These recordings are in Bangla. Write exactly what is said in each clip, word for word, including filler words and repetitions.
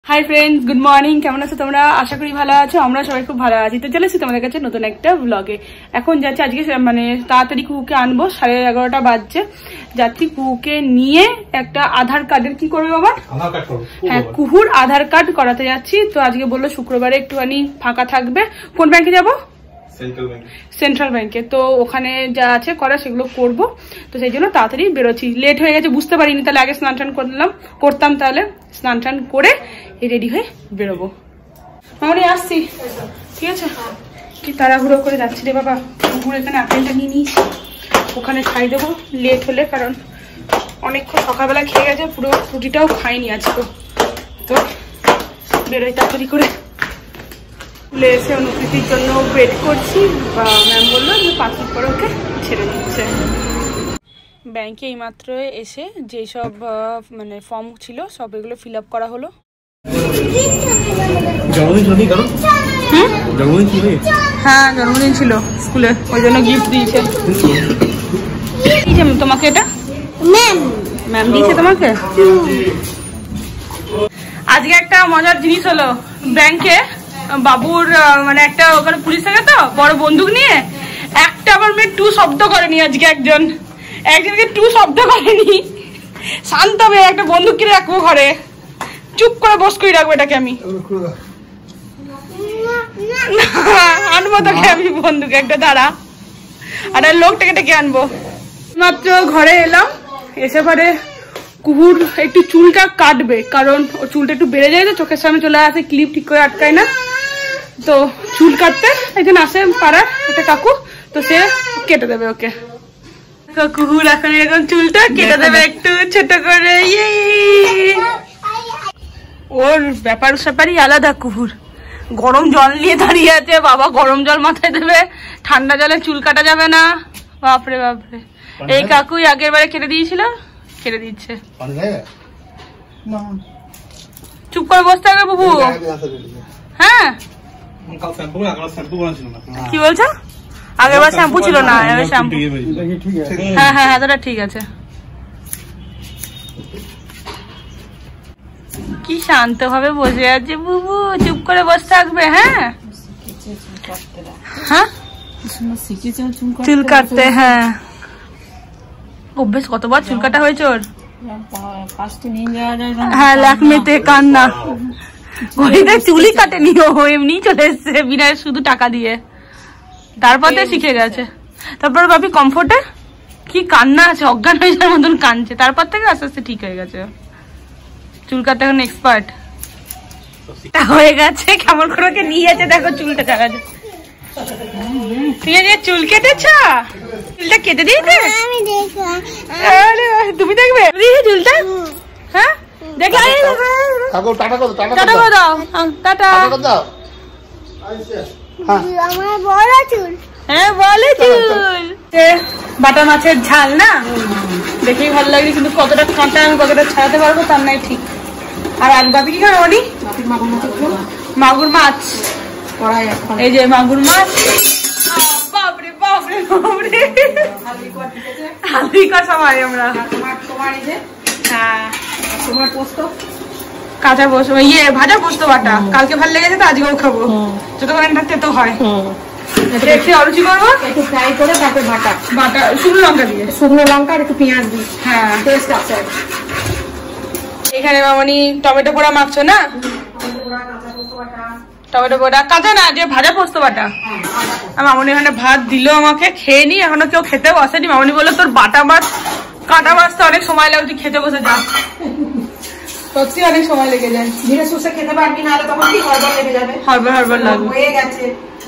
हाई फ्रेंड्स गुड मर्निंग केमन आছো তোমরা আশা করি ভালো আছো আমরা সবাই খুব ভালো আছি তো চলেছি তোমাদের কাছে নতুন একটা ব্লগে এখন যাচ্ছি আজকে মানে তাড়াতাড়ি কুকুকে আনবো সাড়ে এগারোটা বাজছে যাচ্ছি কুকুকে নিয়ে একটা আধার কার্ডের কি করবে বাবা আধার কার্ড করব হ্যাঁ কুকুর আধার কার্ড করাতে যাচ্ছি তো আজকে বললো শুক্রবারে একটুখানি ফাঁকা থাকবে কোন ব্যাংকে যাবো সেন্ট্রাল ব্যাংক সেন্ট্রাল ব্যাংকে তো ওখানে যা আছে করা সেগুলো করব তো সেই জন্য তাড়াতাড়ি বেরোচ্ছি লেট হয়ে গেছে বুঝতে পারিনি তাহলে আগে স্নান টান করলাম করতাম তাহলে স্নান টান করে রেডি হয়ে বেরোবো মামনি আসছি ঠিক আছে কি তাড়াহুড়ো করে যাচ্ছি রে বাবা কুকুর এখানে আপেলটা নিয়ে নিয়েছি ওখানে খাই দেবো লেট হলে কারণ অনেকক্ষণ সকালবেলা খেয়ে গেছে পুরো রুটিটাও খাইনি আজকে তো বেরোই তাড়াতাড়ি করে স্কুলে এসে অনুকৃতির জন্য ওয়েট করছি বা ম্যাম বললো যে পাঁচ মিনিট পরে ওকে ছেড়ে দিচ্ছে ব্যাংকে এইমাত্র এসে যেসব মানে ফর্ম ছিল সব এগুলো ফিল আপ করা হলো হ্যাঁ জন্মদিন ছিল স্কুলে ওই জন্য গিফট দিয়েছে তোমাকে এটা ম্যাম দিয়েছে তোমাকে আজকে একটা মজার জিনিস হলো ব্যাংকে বাবুর মানে একটা ওখানে পুলিশ থাকে তো বড় বন্দুক নিয়ে একটা আমার মেয়ে টু শব্দ করেনি আজকে একজন একজনকে টু শব্দ করেনি শান্ত মেয়ে একটা বন্দুক কিনে রাখবো ঘরে চুপ করে বস করে রাখবো এটাকে আমি আনবো তোকে আমি বন্দুক একটা দাঁড়া আর লোকটাকে ডেকে আনবো মাত্র ঘরে এলাম এসে পরে কুকুর একটু চুলটা কাটবে কারণ ওর চুলটা একটু বেড়ে যায় তো চোখের সামনে চলে আসে ক্লিপ ঠিক করে আটকায় না তো চুল কাটতে একজন আসে পাড়ার একটা কাকু তো সে কেটে দেবে ওকে কুকুর এখন এরকম চুলটা কেটে দেবে একটু ছোট করে ওর ব্যাপার স্যাপারই আলাদা কুকুর গরম জল নিয়ে দাঁড়িয়ে আছে বাবা গরম জল মাথায় দেবে ঠান্ডা জলে চুল কাটা যাবে না বাপরে বাপরে এই কাকুই আগের বারে কেটে দিয়েছিল কেটে দিচ্ছে চুপ করে বসতে হবে বাবু হ্যাঁ কি বলছো আগের বার শ্যাম্পু ছিল না শ্যাম্পু হ্যাঁ হ্যাঁ এতটা ঠিক আছে কি শান্ত ভাবে বসে আছে বুবু চুপ করে বসে থাকবে হ্যাঁ হ্যাঁ চুল কাটতে হ্যাঁ অভ্যেস কতবার চুল কাটা হয়েছে ওর হ্যাঁ ল্যাকমেতে কান্না ওইটা চুলই কাটেনি ও এমনি চলে এসছে বিনা শুধু টাকা দিয়ে তারপরে শিখে গেছে তারপর ভাবি কমফোর্টে কি কান্না আছে অজ্ঞান হয়ে যাওয়ার মতন কাঁদছে তারপর থেকে আস্তে আস্তে ঠিক হয়ে গেছে চুল কাটতে এখন এক্সপার্ট হয়ে গেছে কেমন করে ওকে নিয়ে যাচ্ছে দেখো চুলটা কাটাচ্ছে ঠিক আছে চুল কেটেছ চুলটা কেটে দিয়েছে তুমি দেখবে চুলটা হ্যাঁ দেখে টাটা করে দাও টাটা হ্যাঁ বলে চুল বাটা মাছের ঝাল না দেখেই ভালো লাগছে কিন্তু কতটা কাঁটা আমি কতটা ছাড়াতে পারবো তার নাই ঠিক আর আজ বাপি কি খাবে বলি মাগুর মাছ এই যে মাগুর মাছ বাপরে বাপরে বাপরে হালদি কষা মারি আমরা হ্যাঁ তোমার পোস্ত কাঁচা পোস্ত ইয়ে ভাজা পোস্ত বাটা কালকে ভালো লেগেছে তো আজকেও খাবো যতক্ষণ থাকতে তো হয় একটু অরুচি করবো একটু ফ্রাই করে তারপরে বাটা বাটা শুকনো লঙ্কা দিয়ে শুকনো লঙ্কা আর একটু পেঁয়াজ দিই হ্যাঁ টেস্ট আছে এখানে মামনি টমেটো পোড়া মাখছো না টমেটো পোড়া কাঁচা না যে ভাজা পোস্ত বাটা মামনি এখানে ভাত দিল আমাকে খেয়ে নি এখনো কেউ খেতে বসেনি মামনি বললো তোর বাটা মাছ কাটা মাছ তো অনেক সময় লাগে তুই খেতে বসে যা সত্যি অনেক সময় লেগে যায় ধীরে সুস্থে খেতে পারবি না তখন কি হড়বড় লেগে যাবে হড়বড় হড়বড় লাগবে হয়ে গেছে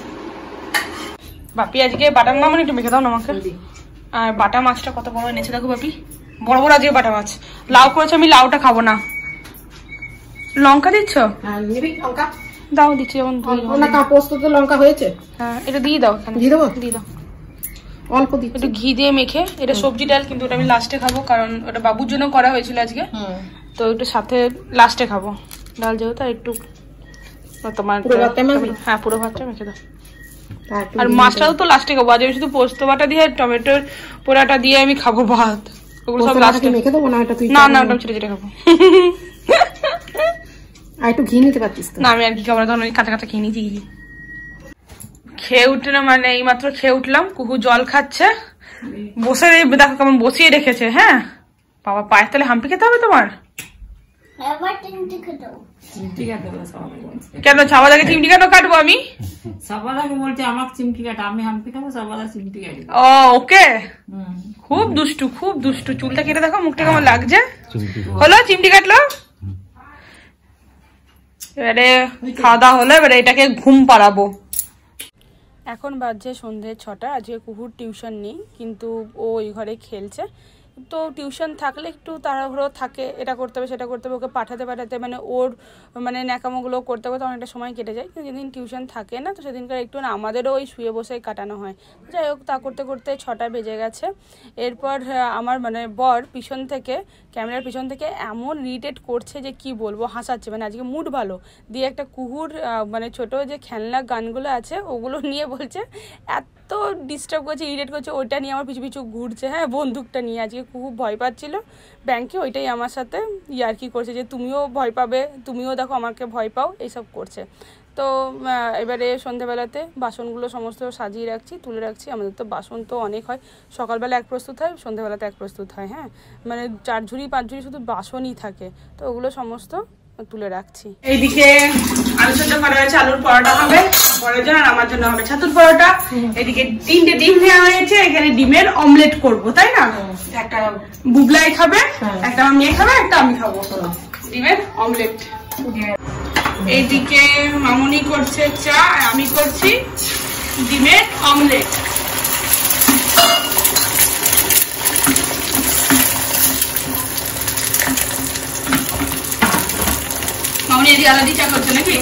বাপি আজকে বাটা মামনি একটু মেখে দাও না আমাকে আর বাটা মাছটা কত বড় এনেছে দেখো বাপি বড় বড় আজকে বাটা মাছ লাউ করেছে আমি লাউটা খাবো না লঙ্কা দিচ্ছ লঙ্কা দাও দিচ্ছি যেমন পোস্ত তো লঙ্কা হয়েছে হ্যাঁ এটা দিয়ে দাও দিয়ে দেবো দিয়ে দাও অল্প দিই একটু ঘি দিয়ে মেখে এটা সবজি ডাল কিন্তু ওটা আমি লাস্টে খাবো কারণ ওটা বাবুর জন্য করা হয়েছিল আজকে তো একটু সাথে লাস্টে খাবো ডাল যেহেতু আর একটু তোমার হ্যাঁ পুরো ভাতটা মেখে দাও আর মাছটাও তো লাস্টে খাবো আজ আমি শুধু পোস্ত বাটা দিয়ে টমেটোর পোড়াটা দিয়ে আমি খাবো ভাত ওগুলো সব লাস্টে মেখে দেবো না এটা তুই না না ওটা ছেড়ে ছেড়ে খাবো আর একটু ঘি নিতে পারতিস তো। না আমি আর কি খাবো না, তখন কাঁচা কাঁচা খেয়ে নিয়েছি। খেয়ে উঠে না মানে এই মাত্র খেয়ে উঠলাম, কুকু জল খাচ্ছে বসে, দেখো কেমন বসিয়ে রেখেছে। হ্যাঁ বাবা পায়ের তলে হাম্পি খেতে হবে তোমার? কেন সাবাদাকে চিমটি কেন কাটবো আমি? সাবাদাকে বলছে আমার চিমটি কাটা, আমি হাম্পি খাবো, সাবাদা চিমটি কাটি। ও ওকে, খুব দুষ্টু খুব দুষ্টু। চুলটা কেটে দেখো, মুখটা কেমন লাগছে। হলো চিমটি কাটলো, এবারে খাওয়া দাওয়া হলো, এবারে এটাকে ঘুম পাড়াবো। এখন বাজছে সন্ধ্যে ছটা। আজকে কুকুর টিউশন নেই, কিন্তু ও ওই ঘরে খেলছে। তো টিউশন থাকলে একটু তাড়াহুড়ো থাকে, এটা করতে হবে সেটা করতে হবে, ওকে পাঠাতে পাঠাতে মানে ওর মানে ন্যাকামোগুলো করতে করতে অনেকটা সময় কেটে যায়। কিন্তু যেদিন টিউশন থাকে না, তো সেদিনকার একটু না আমাদেরও ওই শুয়ে বসে কাটানো হয়। যাই হোক, তা করতে করতে ছটা বেজে গেছে। এরপর আমার মানে বর পিছন থেকে, ক্যামেরার পিছন থেকে এমন ইরিটেট করছে যে কি বলবো, হাসাচ্ছে। মানে আজকে মুড ভালো দিয়ে একটা কুকুর মানে ছোট যে খেলনা গানগুলো আছে ওগুলো নিয়ে বলছে, এত ডিস্টার্ব করছে, ইরিটেট করছে, ওইটা নিয়ে আমার পিছু পিছু ঘুরছে। হ্যাঁ বন্দুকটা নিয়ে আজকে খুব ভয় পাচ্ছিল ব্যাংকে, ওইটাই আমার সাথে ইয়ার্কি করছে যে তুমিও ভয় পাবে, তুমিও দেখো আমাকে ভয় পাও, এইসব করছে। তো এবারে সন্ধ্যেবেলাতে বাসনগুলো সমস্ত সাজিয়ে রাখছি, তুলে রাখছি। আমাদের তো বাসন তো অনেক হয়, সকালবেলা এক প্রস্তুত হয়, সন্ধ্যেবেলাতে এক প্রস্তুত হয়। হ্যাঁ মানে চার ঝুড়ি পাঁচ ঝুড়ি শুধু বাসনই থাকে, তো ওগুলো সমস্ত তুলে রাখছি। এইদিকে আলু সেদ্ধ করা হয়েছে, আলুর পরোটা হবে বরের জন্য আর আমার জন্য হবে ছাতুর পরোটা। এদিকে তিনটে ডিম নেওয়া হয়েছে, এখানে ডিমের অমলেট করব, তাই না? একটা বুবলাই খাবে, একটা আমার মেয়ে খাবে, একটা আমি খাবো, ডিমের অমলেট। এইদিকে মামুনি করছে চা আর আমি করছি ডিমের অমলেট। মামুনি এদিকে আলাদি চা করছে নাকি?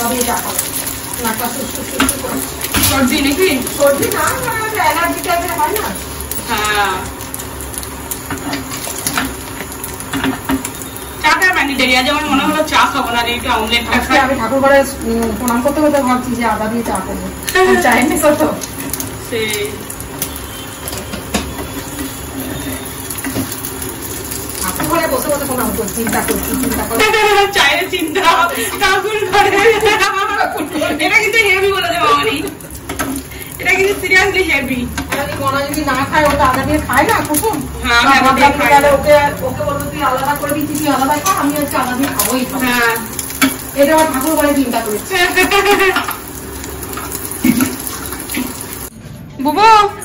সর্দি নাকি? সর্দি না, অ্যালার্জি টাইপের হয় না। হ্যাঁ চাটা ম্যান্ডেটরি, আজ আমার মনে হলো চা খাবো না, একটু অমলেটটা খাই। আমি ঠাকুর ঘরে প্রণাম করতে করতে ভাবছি যে আদা দিয়ে চা করবো, চাইনি কত সে ঘরে বসে বসে প্রণাম করছি, চিন্তা করছি, চিন্তা করছি চায়ের চিন্তা ঠাকুর ঘরে। এটা কিন্তু হেভি বলে দেবো আমি, এটা কিন্তু সিরিয়াসলি হেভি। মনে যদি না খায়, ওটা আদা দিয়ে খায় না কুসুম, ওকে ওকে বলবো তুই আলাদা করে দিচ্ছি, তুই আলাদা খা, আমি হচ্ছে আলাদা দিয়ে খাবোই। হ্যাঁ এটা আমার ঠাকুর ঘরে চিন্তা করেছি। বুবু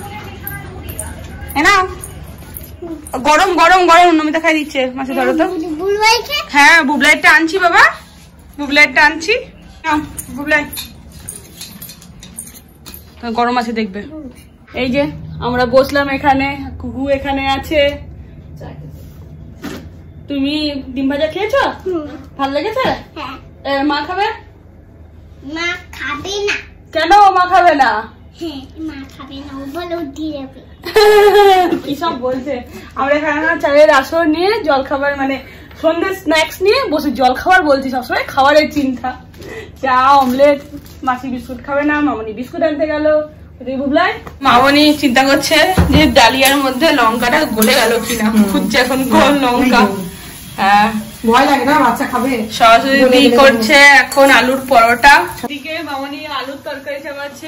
এনাও গরম গরম গরম নমিতা খাই দিচ্ছে মাছে, ধরো তো। হ্যাঁ বুবলাইটটা আনছি বাবা, বুবলাইটটা আনছি, বুবলাই গরম আছে দেখবে। এই যে আমরা বসলাম এখানে, কুকু এখানে আছে। তুমি ডিম ভাজা খেয়েছো? ভালো লেগেছে? মা খাবে? মা খাবে না। কেন মা খাবে না? মা খাবে না, ও বলে দিয়ে যাবে। কি সব বলছে। আমরা এখানে চায়ের আসর নিয়ে জল খাবার মানে সন্ধ্যে স্ন্যাক্স নিয়ে বসে জল খাবার বলছি, সবসময় খাবারের চিন্তা। চা অমলেট, মাসি বিস্কুট খাবে না, মামনি বিস্কুট আনতে গেল। মামনি চিন্তা করছে যে ডালিয়ার মধ্যে লঙ্কাটা গলে গেল কিনা, খুঁজছে এখন গোল লঙ্কা। হ্যাঁ ভয় লাগে না বাচ্চা খাবে। সরস্বতী করছে এখন আলুর পরোটা, দিকে মামনি আলুর তরকারি চাপাচ্ছে।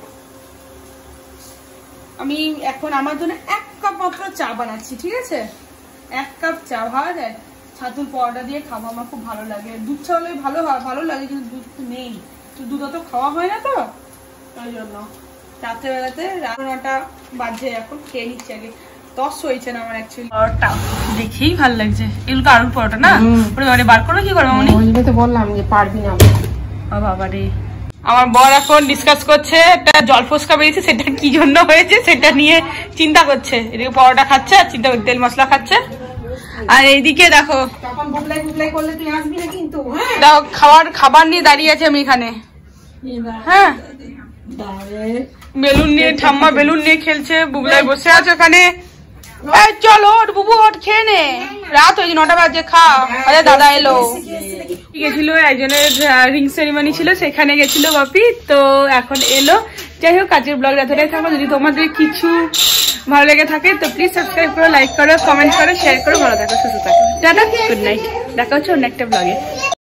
আমি এখন আমার জন্য এক কাপ মাত্র চা বানাচ্ছি, ঠিক আছে? এক কাপ চা ভাবা যায়, ছাতুর পরোটা দিয়ে খাবো, আমার খুব ভালো লাগে। দুধ চা হলে ভালো ভালো লাগে, কিন্তু দুধ নেই, দুধ অত খাওয়া হয় না, তো ওই জন্য রাত্রেবেলাতে রান্নাটা বাজে এখন খেয়ে নিচ্ছে আগে। তস হয়েছে না আমার অ্যাকচুয়ালি পরোটা দেখেই ভালো লাগছে। এগুলো তো আলুর পরোটা না, ওরে বার করো কি করবো মামনি? তো বললাম যে পারবি না বাবা রে। আমার বর এখন ডিসকাস করছে, একটা জল ফোসকা বেরিয়েছে, সেটা কি জন্য হয়েছে সেটা নিয়ে চিন্তা করছে। এদিকে পরোটা খাচ্ছে আর চিন্তা করছে, তেল মশলা খাচ্ছে। আর এইদিকে দেখো দেখো খাবার খাবার নিয়ে দাঁড়িয়ে আছে আমি এখানে। হ্যাঁ বেলুন নিয়ে, ঠাম্মা বেলুন নিয়ে খেলছে, বুবলাই বসে আছে ওখানে। চলো ওর বুবু ওর খেয়ে নে, রাত হয়েছে নটা বাজে, খা। আরে দাদা এলো, গেছিল একজনের রিং সেরিমনি ছিল, সেখানে গেছিল বাপি, তো এখন এলো। যাই হোক কাজের ব্লগ এতটাই থাকবো। যদি তোমাদের কিছু ভালো লেগে থাকে তো প্লিজ সাবস্ক্রাইব করো, লাইক করো, কমেন্ট করো, শেয়ার করো। ভালো থাকো, সুস্থ থাকো, টাটা, গুড নাইট। দেখা হচ্ছে অন্য একটা ব্লগে।